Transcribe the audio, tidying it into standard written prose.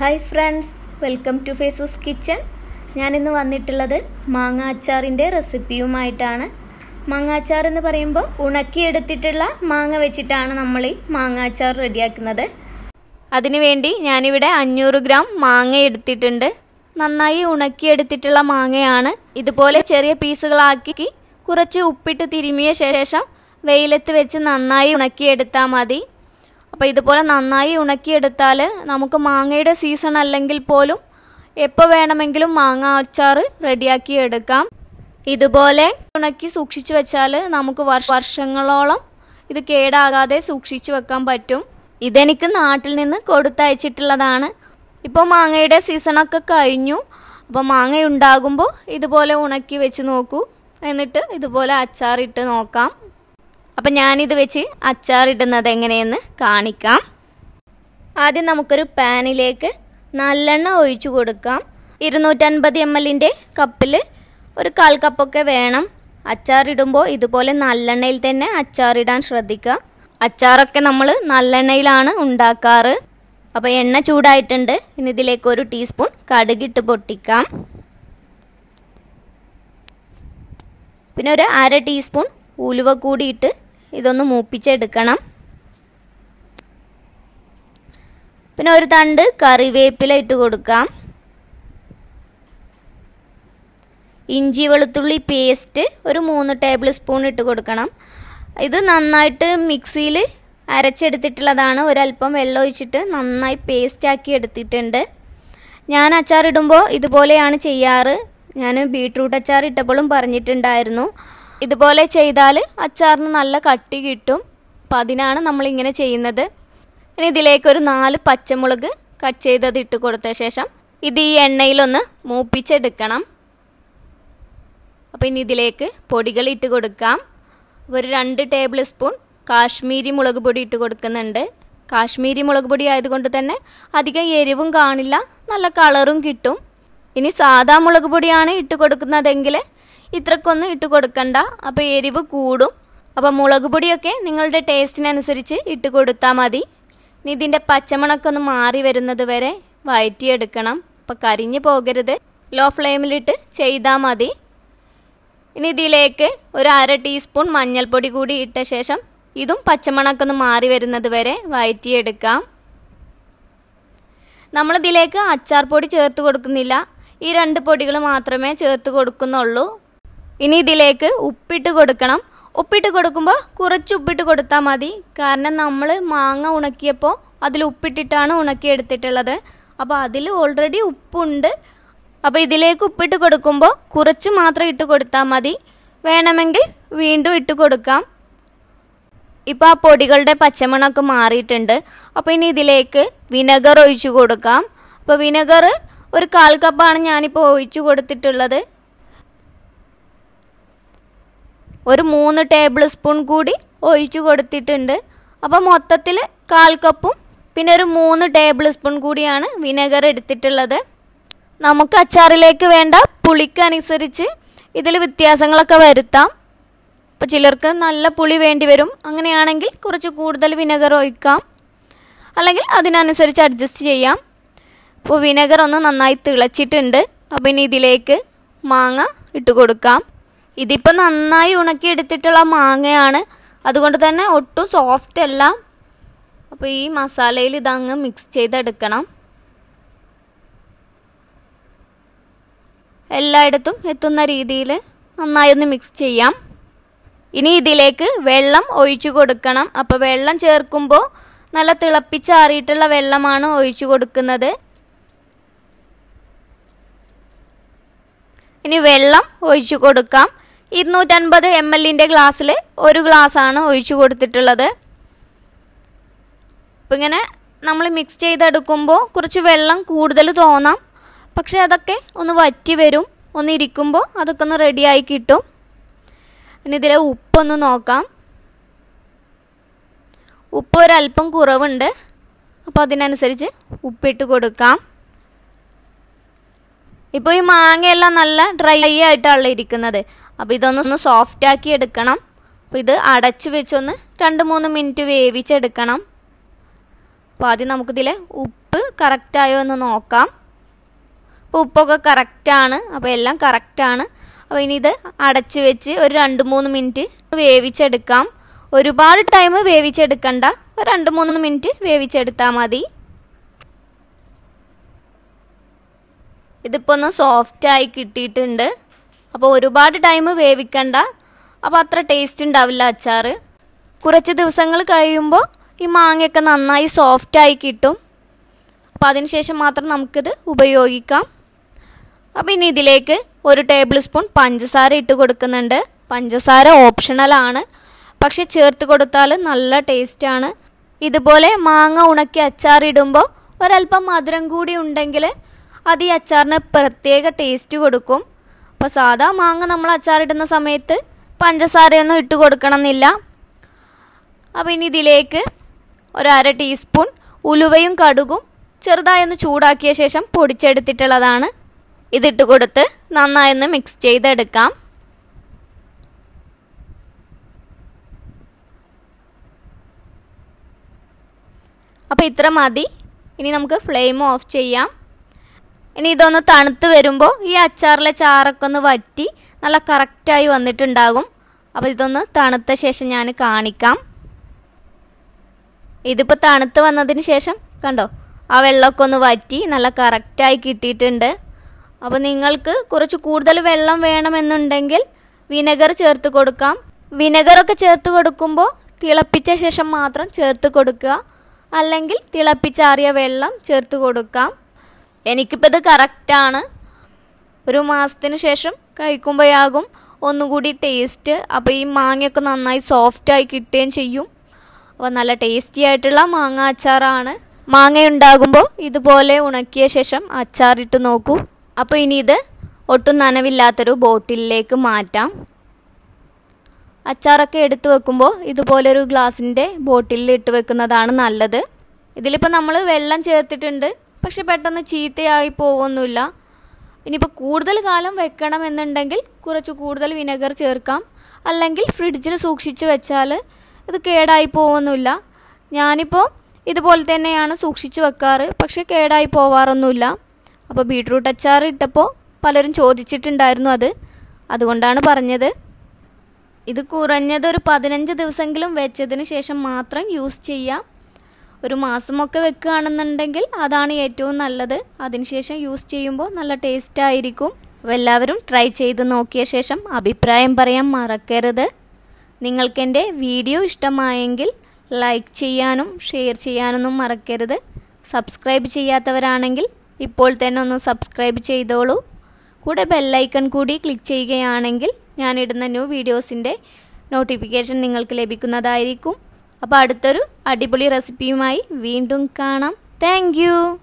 Hi friends, welcome to Fazu's kitchen. ഞാനിന്ന് വന്നിട്ടുള്ളത് മാങ്ങ അച്ചാറിൻ്റെ റെസിപ്പിയുമായിട്ടാണ്. മാങ്ങ അച്ചാർ എന്ന് പറയുമ്പോൾ ഉണക്കിയെടുത്തിട്ടുള്ള മാങ്ങ വെച്ചിട്ടാണ് നമ്മൾ ഈ മാങ്ങ അച്ചാർ റെഡിയാക്കുന്നത്. അതിനുവേണ്ടി ഞാനിവിടെ 500 ഗ്രാം മാങ്ങ എടുത്തിട്ടുണ്ട്. നന്നായി ഉണക്കിയെടുത്തിട്ടുള്ള മാങ്ങയാണ്. ഇതുപോലെ ചെറിയ പീസുകളാക്കി കുറച്ച് ഉപ്പിട്ട് തിരുമിയ ശേഷം വെയിലത്ത് വെച്ച് നന്നായി ഉണക്കിയെടുത്താൽ മതി. അപ്പോൾ ഇതുപോലെ നന്നായി ഉണക്കിയെടുത്താൽ നമുക്ക് മാങ്ങയുടെ സീസൺ അല്ലെങ്കിൽ പോലും എപ്പോൾ വേണമെങ്കിലും മാങ്ങ അച്ചാർ റെഡിയാക്കി എടുക്കാം. ഇതുപോലെ ഉണക്കി സൂക്ഷിച്ചു വെച്ചാൽ നമുക്ക് വർഷങ്ങളോളം ഇത് കേടാകാതെ സൂക്ഷിച്ചു വെക്കാൻ പറ്റും. ഇതെനിക്ക് നാട്ടിൽ നിന്ന് കൊടുത്തയച്ചിട്ടുള്ളതാണ്. ഇപ്പോൾ മാങ്ങയുടെ സീസണൊക്കെ കഴിഞ്ഞു. അപ്പോൾ മാങ്ങ ഉണ്ടാകുമ്പോൾ ഇതുപോലെ ഉണക്കി വെച്ച് നോക്കൂ. എന്നിട്ട് ഇതുപോലെ അച്ചാറിട്ട് നോക്കാം. അപ്പം ഞാനിത് വെച്ച് അച്ചാറിടുന്നത് എങ്ങനെയെന്ന് കാണിക്കാം. ആദ്യം നമുക്കൊരു പാനിലേക്ക് നല്ലെണ്ണ ഒഴിച്ചു കൊടുക്കാം. 250 ml കപ്പിൽ ഒരു 1/4 കപ്പൊക്കെ വേണം. അച്ചാറിടുമ്പോൾ ഇതുപോലെ നല്ലെണ്ണയിൽ തന്നെ അച്ചാറിടാൻ ശ്രദ്ധിക്കുക. അച്ചാറൊക്കെ നമ്മൾ നല്ലെണ്ണയിലാണ് ഉണ്ടാക്കാറ്. അപ്പോൾ എണ്ണ ചൂടായിട്ടുണ്ട്. ഇനി ഇതിലേക്ക് 1 ടീസ്പൂൺ കടുകിട്ട് പൊട്ടിക്കാം. പിന്നെ ഒരു 1/2 ടീസ്പൂൺ ഉലുവ കൂടിയിട്ട് ഇതൊന്ന് മൂപ്പിച്ചെടുക്കണം. പിന്നെ ഒരു തണ്ട് കറിവേപ്പില ഇട്ട് കൊടുക്കാം. ഇഞ്ചി വെളുത്തുള്ളി പേസ്റ്റ് ഒരു 3 ടേബിൾ സ്പൂൺ ഇട്ട് കൊടുക്കണം. ഇത് നന്നായിട്ട് മിക്സിയിൽ അരച്ചെടുത്തിട്ടുള്ളതാണ്. ഒരല്പം വെള്ളം ഒഴിച്ചിട്ട് നന്നായി പേസ്റ്റാക്കി എടുത്തിട്ടുണ്ട്. ഞാൻ അച്ചാറിടുമ്പോൾ ഇതുപോലെയാണ് ചെയ്യാറ്. ഞാൻ ബീട്രൂട്ട് അച്ചാർ ഇട്ടപ്പോഴും പറഞ്ഞിട്ടുണ്ടായിരുന്നു. ഇതുപോലെ ചെയ്താൽ അച്ചാറിന് നല്ല കട്ടി കിട്ടും. അപ്പം അതിനാണ് നമ്മളിങ്ങനെ ചെയ്യുന്നത്. ഇനി ഇതിലേക്ക് ഒരു 4 പച്ചമുളക് കട്ട് ചെയ്തത് ഇട്ട് കൊടുത്ത ശേഷം ഇത് ഈ എണ്ണയിലൊന്ന് മൂപ്പിച്ചെടുക്കണം. അപ്പോൾ ഇനി ഇതിലേക്ക് പൊടികൾ ഇട്ട് കൊടുക്കാം. ഒരു 2 ടേബിൾ സ്പൂൺ കാശ്മീരി മുളക് പൊടി ഇട്ട് കൊടുക്കുന്നുണ്ട്. കാശ്മീരി മുളക് പൊടി ആയതുകൊണ്ട് തന്നെ അധികം എരിവും കാണില്ല, നല്ല കളറും കിട്ടും. ഇനി സാദാ മുളക് പൊടിയാണ് ഇട്ട് കൊടുക്കുന്നതെങ്കിൽ ഇത്രക്കൊന്നും ഇട്ട് കൊടുക്കണ്ട, അപ്പോൾ എരിവ് കൂടും. അപ്പോൾ മുളക് പൊടിയൊക്കെ നിങ്ങളുടെ ടേസ്റ്റിനനുസരിച്ച് ഇട്ട് കൊടുത്താൽ മതി. ഇനി ഇതിൻ്റെ പച്ചമണമൊക്കെ ഒന്ന് മാറി വരുന്നത് വരെ വഴറ്റിയെടുക്കണം. അപ്പോൾ കരിഞ്ഞു പോകരുത്. ലോ ഫ്ലെയിമിലിട്ട് ചെയ്താൽ മതി. ഇനി ഇതിലേക്ക് ഒരു 1/2 ടീസ്പൂൺ മഞ്ഞൾപ്പൊടി കൂടി ഇട്ട ശേഷം ഇതും പച്ചമണമൊക്കെ ഒന്ന് മാറി വരുന്നത് വരെ വഴറ്റിയെടുക്കാം. നമ്മളിതിലേക്ക് അച്ചാർ പൊടി ചേർത്ത് കൊടുക്കുന്നില്ല. ഈ 2 പൊടികൾ മാത്രമേ ചേർത്ത് കൊടുക്കുന്നുള്ളൂ. ഇനി ഇതിലേക്ക് ഉപ്പിട്ട് കൊടുക്കണം. ഉപ്പിട്ട് കൊടുക്കുമ്പോൾ കുറച്ച് ഉപ്പിട്ട് കൊടുത്താൽ മതി. കാരണം നമ്മൾ മാങ്ങ ഉണക്കിയപ്പോൾ അതിൽ ഉപ്പിട്ടിട്ടാണ് ഉണക്കിയെടുത്തിട്ടുള്ളത്. അപ്പോൾ അതിൽ ഓൾറെഡി ഉപ്പുണ്ട്. അപ്പോൾ ഇതിലേക്ക് ഉപ്പിട്ട് കൊടുക്കുമ്പോൾ കുറച്ച് മാത്രം ഇട്ട് കൊടുത്താൽ മതി. വേണമെങ്കിൽ വീണ്ടും ഇട്ട് കൊടുക്കാം. ഇപ്പോൾ ആ പൊടികളുടെ പച്ചമണമൊക്കെ മാറിയിട്ടുണ്ട്. അപ്പോൾ ഇനി ഇതിലേക്ക് വിനെഗർ ഒഴിച്ചു കൊടുക്കാം. അപ്പോൾ വിനെഗർ ഒരു 1/4 കപ്പാണ് ഞാനിപ്പോൾ ഒഴിച്ചു കൊടുത്തിട്ടുള്ളത്. ഒരു 3 ടേബിൾ സ്പൂൺ കൂടി ഒഴിച്ചു കൊടുത്തിട്ടുണ്ട്. അപ്പോൾ മൊത്തത്തിൽ 1/4 കപ്പും പിന്നെ ഒരു 3 ടേബിൾ സ്പൂൺ കൂടിയാണ് വിനെഗർ എടുത്തിട്ടുള്ളത്. നമുക്ക് അച്ചാറിലേക്ക് വേണ്ട പുളിക്കനുസരിച്ച് ഇതിൽ വ്യത്യാസങ്ങളൊക്കെ വരുത്താം. അപ്പോൾ ചിലർക്ക് നല്ല പുളി വേണ്ടി വരും. അങ്ങനെയാണെങ്കിൽ കുറച്ച് കൂടുതൽ വിനെഗർ ഒഴിക്കാം, അല്ലെങ്കിൽ അതിനനുസരിച്ച് അഡ്ജസ്റ്റ് ചെയ്യാം. അപ്പോൾ വിനെഗർ ഒന്ന് നന്നായി തിളച്ചിട്ടുണ്ട്. അപ്പോൾ ഇനി ഇതിലേക്ക് മാങ്ങ ഇട്ട് കൊടുക്കാം. ഇതിപ്പോൾ നന്നായി ഉണക്കിയെടുത്തിട്ടുള്ള മാങ്ങയാണ്, അതുകൊണ്ട് തന്നെ ഒട്ടും സോഫ്റ്റ് അല്ല. അപ്പോൾ ഈ മസാലയിൽ ഇതങ്ങ് മിക്സ് ചെയ്തെടുക്കണം. എല്ലായിടത്തും എത്തുന്ന രീതിയിൽ നന്നായി ഒന്ന് മിക്സ് ചെയ്യാം. ഇനി ഇതിലേക്ക് വെള്ളം ഒഴിച്ചു കൊടുക്കണം. അപ്പോൾ വെള്ളം ചേർക്കുമ്പോൾ നല്ല തിളപ്പിച്ചാറിയിട്ടുള്ള വെള്ളമാണ് ഒഴിച്ചു കൊടുക്കുന്നത്. ഇനി വെള്ളം ഒഴിച്ചു കൊടുക്കാം. 250 ml ഗ്ലാസ്സിൽ 1 ഗ്ലാസ്സാണ് ഒഴിച്ചു കൊടുത്തിട്ടുള്ളത്. അപ്പം ഇങ്ങനെ നമ്മൾ മിക്സ് ചെയ്തെടുക്കുമ്പോൾ കുറച്ച് വെള്ളം കൂടുതൽ തോന്നാം. പക്ഷെ അതൊക്കെ ഒന്ന് വറ്റി വരും. ഒന്ന് ഇരിക്കുമ്പോൾ അതൊക്കെ ഒന്ന് റെഡിയായി കിട്ടും. ഇനി ഇതിലെ ഉപ്പൊന്ന് നോക്കാം. ഉപ്പ് ഒരല്പം കുറവുണ്ട്. അപ്പോൾ അതിനനുസരിച്ച് ഉപ്പിട്ട് കൊടുക്കാം. ഇപ്പോൾ ഈ മാങ്ങയെല്ലാം നല്ല ഡ്രൈ ആയിട്ടാണ് ഇരിക്കുന്നത്. അപ്പോൾ ഇതൊന്ന് സോഫ്റ്റാക്കി എടുക്കണം. അപ്പോൾ ഇത് അടച്ചു വെച്ചൊന്ന് 2-3 മിനിറ്റ് വേവിച്ചെടുക്കണം. അപ്പോൾ ആദ്യം നമുക്കിതിൽ ഉപ്പ് ഉപ്പ് കറക്റ്റായോ എന്ന് നോക്കാം. അപ്പോൾ ഉപ്പൊക്കെ കറക്റ്റാണ്. അപ്പോൾ എല്ലാം കറക്റ്റാണ്. അപ്പോൾ ഇനി ഇത് അടച്ചു വെച്ച് ഒരു 2-3 മിനിറ്റ് വേവിച്ചെടുക്കാം. ഒരുപാട് ടൈം വേവിച്ചെടുക്കണ്ട, ഒരു 2-3 മിനിറ്റ് വേവിച്ചെടുത്താൽ മതി. ഇതിപ്പോൾ ഒന്ന് സോഫ്റ്റായി കിട്ടിയിട്ടുണ്ട്. അപ്പോൾ ഒരുപാട് ടൈം വേവിക്കണ്ട, അപ്പോൾ അത്ര ടേസ്റ്റ് ഉണ്ടാവില്ല അച്ചാർ. കുറച്ച് ദിവസങ്ങൾ കഴിയുമ്പോൾ ഈ മാങ്ങയൊക്കെ നന്നായി സോഫ്റ്റായി കിട്ടും. അപ്പോൾ അതിന് ശേഷം മാത്രം നമുക്കിത് ഉപയോഗിക്കാം. അപ്പോൾ ഇനി ഇതിലേക്ക് 1 ടേബിൾ സ്പൂൺ പഞ്ചസാര ഇട്ട് കൊടുക്കുന്നുണ്ട്. പഞ്ചസാര ഓപ്ഷണലാണ്, പക്ഷെ ചേർത്ത് കൊടുത്താൽ നല്ല ടേസ്റ്റാണ്. ഇതുപോലെ മാങ്ങ ഉണക്കി അച്ചാറിടുമ്പോൾ ഒരല്പം മധുരം കൂടി ഉണ്ടെങ്കിൽ അത് ഈ അച്ചാറിന് പ്രത്യേക ടേസ്റ്റ് കൊടുക്കും. അപ്പോൾ സാധാ മാങ്ങ നമ്മൾ അച്ചാറിടുന്ന സമയത്ത് പഞ്ചസാരയൊന്നും ഇട്ട് കൊടുക്കണമെന്നില്ല. അപ്പോൾ ഇനി ഇതിലേക്ക് 1/2 ടീസ്പൂൺ ഉലുവയും കടുകും ചെറുതായി ഒന്ന് ചൂടാക്കിയ ശേഷം പൊടിച്ചെടുത്തിട്ടുള്ളതാണ്. ഇതിട്ട് കൊടുത്ത് നന്നായി ഒന്ന് മിക്സ് ചെയ്തെടുക്കാം. അപ്പോൾ ഇത്ര മതി. ഇനി നമുക്ക് ഫ്ലെയിം ഓഫ് ചെയ്യാം. ഇനി ഇതൊന്ന് തണുത്ത് വരുമ്പോൾ ഈ അച്ചാറിലെ ചാറൊക്കെ ഒന്ന് വറ്റി നല്ല കറക്റ്റായി വന്നിട്ടുണ്ടാകും. അപ്പോൾ ഇതൊന്ന് തണുത്ത ശേഷം ഞാൻ കാണിക്കാം. ഇതിപ്പോൾ തണുത്ത് വന്നതിന് ശേഷം കണ്ടോ, ആ വെള്ളമൊക്കെ ഒന്ന് വറ്റി നല്ല കറക്റ്റായി കിട്ടിയിട്ടുണ്ട്. അപ്പോൾ നിങ്ങൾക്ക് കുറച്ച് കൂടുതൽ വെള്ളം വേണമെന്നുണ്ടെങ്കിൽ വിനെഗർ ചേർത്ത് കൊടുക്കാം. വിനെഗറൊക്കെ ചേർത്ത് കൊടുക്കുമ്പോൾ തിളപ്പിച്ച ശേഷം മാത്രം ചേർത്ത് കൊടുക്കുക, അല്ലെങ്കിൽ തിളപ്പിച്ചാറിയ വെള്ളം ചേർത്ത് കൊടുക്കാം. എനിക്കിപ്പോൾ ഇത് കറക്റ്റാണ്. ഒരു മാസത്തിന് ശേഷം കഴിക്കുമ്പോഴാകും ഒന്നുകൂടി ടേസ്റ്റ്. അപ്പോൾ ഈ മാങ്ങയൊക്കെ നന്നായി സോഫ്റ്റായി കിട്ടുകയും ചെയ്യും. അപ്പോൾ നല്ല ടേസ്റ്റി ആയിട്ടുള്ള മാങ്ങ അച്ചാറാണ്. മാങ്ങ ഉണ്ടാകുമ്പോൾ ഇതുപോലെ ഉണക്കിയ ശേഷം അച്ചാറിട്ട് നോക്കൂ. അപ്പോൾ ഇനി ഇത് ഒട്ടും നനവില്ലാത്തൊരു ബോട്ടിലിലേക്ക് മാറ്റാം. അച്ചാറൊക്കെ എടുത്തു വെക്കുമ്പോൾ ഇതുപോലൊരു ഗ്ലാസിൻ്റെ ബോട്ടിലിൽ ഇട്ട് വെക്കുന്നതാണ് നല്ലത്. ഇതിലിപ്പോൾ നമ്മൾ വെള്ളം ചേർത്തിട്ടുണ്ട്, പക്ഷെ പെട്ടെന്ന് ചീത്തയായി പോകുന്നില്ല. ഇനിയിപ്പോൾ കൂടുതൽ കാലം വെക്കണമെന്നുണ്ടെങ്കിൽ കുറച്ച് കൂടുതൽ വിനെഗർ ചേർക്കാം, അല്ലെങ്കിൽ ഫ്രിഡ്ജിൽ സൂക്ഷിച്ച് വെച്ചാൽ ഇത് കേടായി പോകുന്നില്ല. ഞാനിപ്പോൾ ഇതുപോലെ തന്നെയാണ് സൂക്ഷിച്ച് വെക്കാറ്, പക്ഷെ കേടായി പോവാറൊന്നുമില്ല. അപ്പോൾ ബീട്രൂട്ട് അച്ചാർ ഇട്ടപ്പോൾ പലരും ചോദിച്ചിട്ടുണ്ടായിരുന്നു, അതുകൊണ്ടാണ് പറഞ്ഞത്. ഇത് കുറഞ്ഞത് ഒരു 15 ദിവസമെങ്കിലും വെച്ചതിന് ശേഷം മാത്രം യൂസ് ചെയ്യാം. ഒരു മാസമൊക്കെ വെക്കുകയാണെന്നുണ്ടെങ്കിൽ അതാണ് ഏറ്റവും നല്ലത്. അതിനുശേഷം യൂസ് ചെയ്യുമ്പോൾ നല്ല ടേസ്റ്റ് ആയിരിക്കും. അപ്പോൾ എല്ലാവരും ട്രൈ ചെയ്ത് നോക്കിയ ശേഷം അഭിപ്രായം പറയാൻ മറക്കരുത്. നിങ്ങൾക്കെൻ്റെ വീഡിയോ ഇഷ്ടമായെങ്കിൽ ലൈക്ക് ചെയ്യാനും ഷെയർ ചെയ്യാനൊന്നും മറക്കരുത്. സബ്സ്ക്രൈബ് ചെയ്യാത്തവരാണെങ്കിൽ ഇപ്പോൾ തന്നെ ഒന്ന് സബ്സ്ക്രൈബ് ചെയ്തോളൂ. കൂടെ ബെല്ലൈക്കൺ കൂടി ക്ലിക്ക് ചെയ്യുകയാണെങ്കിൽ ഞാനിടുന്ന ന്യൂ വീഡിയോസിൻ്റെ നോട്ടിഫിക്കേഷൻ നിങ്ങൾക്ക് ലഭിക്കുന്നതായിരിക്കും. അപ്പോൾ അടുത്തൊരു അടിപൊളി റെസിപ്പിയുമായി വീണ്ടും കാണാം. Thank U.